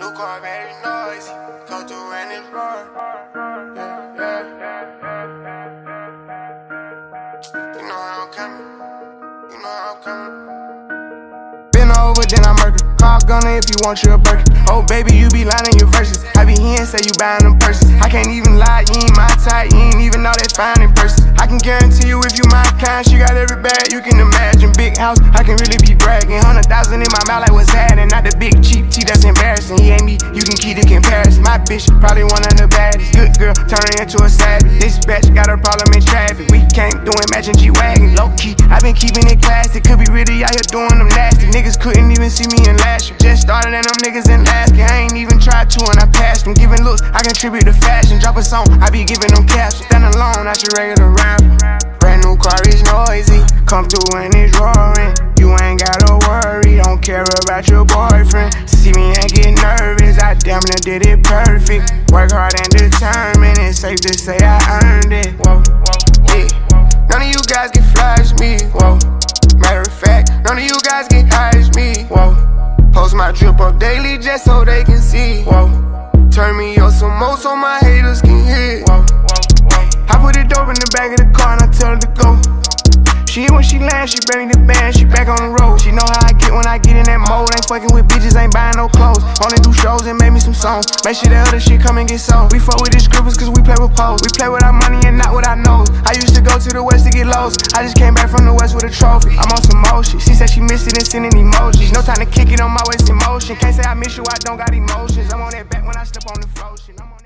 new car, very noisy. Go through and it's roar. You know how I'm coming. You know how I'm coming. Been over, then I murder. Call gunner if you want you a Birkin. Oh baby, you be lying in your verses. I be here and say you buying them purses. I can't even lie, you ain't my type. You ain't even know that fine in person. I can guarantee you if you my kind, she got every bag you can imagine. Big house, I can really be bragging. 100,000 in my mouth like what's happening. Not the big cheap tea that's embarrassing. He ain't me, you can keep the comparison. My bitch probably one of the baddest. Good girl, turning into a savage. This bitch got a problem in traffic. We can't do it matching G-Wagon. Low key, I been keeping it classy. Could be really out here doing them nasty. Niggas couldn't even see me in last year. Just started and them niggas in last year. I ain't even tried to and I passed them. Giving looks, I contribute to fashion. Drop a song, I be giving them captions. Stand alone, not your regular rapper. Brand new car is noisy. Come through and it's roaring. You ain't gotta worry, don't care about your boyfriend. See me and get nervous, I damn near did it perfect. Work hard and determined, it's safe to say I earned it. Whoa, yeah. None of you guys get fly as me. Whoa. Matter of fact, none of you guys get high as me. Whoa. Post my drip up daily just so they can see. Whoa. Turn me up some more so my haters can hear. Whoa. I put the dope in the back of the car and I tell her to go. She when she lands, she bring the band, she back on the road. She know how I get when I get in that mode. Ain't fucking with bitches, ain't buying no clothes. Only do shows and make me some songs. Make sure that other shit come and get sold. We fuck with these scribbles cause we play with poles. We play with our money and not with our nose. I used to go to the west to get lost. I just came back from the west with a trophy. I'm on some motion. She said she missed it and sending emojis. No time to kick it on my waist in motion. Can't say I miss you, I don't got emotions. I'm on that back when I step on the floor.